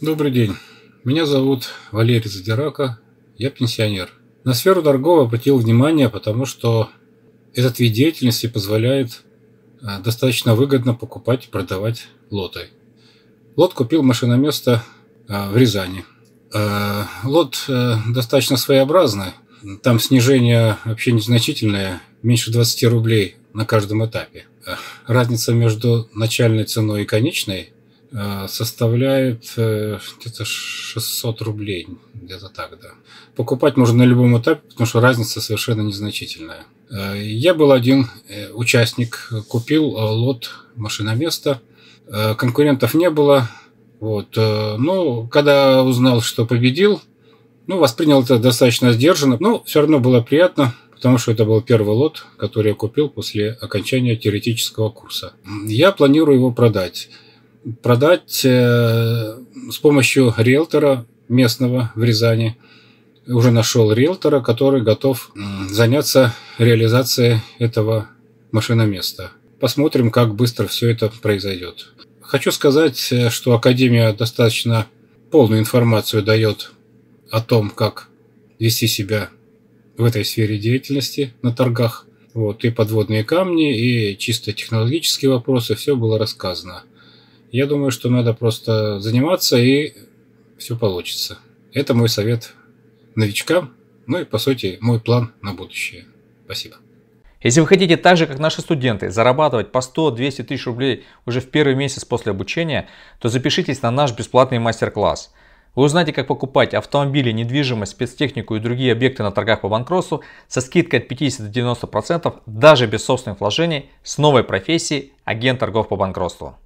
Добрый день. Меня зовут Валерий Задирака. Я пенсионер. На сферу торгов обратил внимание, потому что этот вид деятельности позволяет достаточно выгодно покупать и продавать лоты. Лот купил машиноместо в Рязани. Лот достаточно своеобразный. Там снижение вообще незначительное, меньше 20 рублей на каждом этапе. Разница между начальной ценой и конечной составляет где-то 600 рублей, где-то так, да. Покупать можно на любом этапе, потому что разница совершенно незначительная. Я был один участник, купил лот машиноместа, конкурентов не было. Вот. Но когда узнал, что победил, воспринял это достаточно сдержанно, но все равно было приятно, потому что это был первый лот, который я купил после окончания теоретического курса. Я планирую его продать. Продать с помощью риэлтора местного в Рязани. Уже нашел риэлтора, который готов заняться реализацией этого машиноместа. Посмотрим, как быстро все это произойдет. Хочу сказать, что Академия достаточно полную информацию дает о том, как вести себя в этой сфере деятельности на торгах. Вот, и подводные камни, и чисто технологические вопросы, все было рассказано. Я думаю, что надо просто заниматься, и все получится. Это мой совет новичкам, и, по сути, мой план на будущее. Спасибо. Если вы хотите так же, как наши студенты, зарабатывать по 100-200 тысяч рублей уже в первый месяц после обучения, то запишитесь на наш бесплатный мастер-класс. Вы узнаете, как покупать автомобили, недвижимость, спецтехнику и другие объекты на торгах по банкротству со скидкой от 50-90%, даже без собственных вложений, с новой профессией агент торгов по банкротству.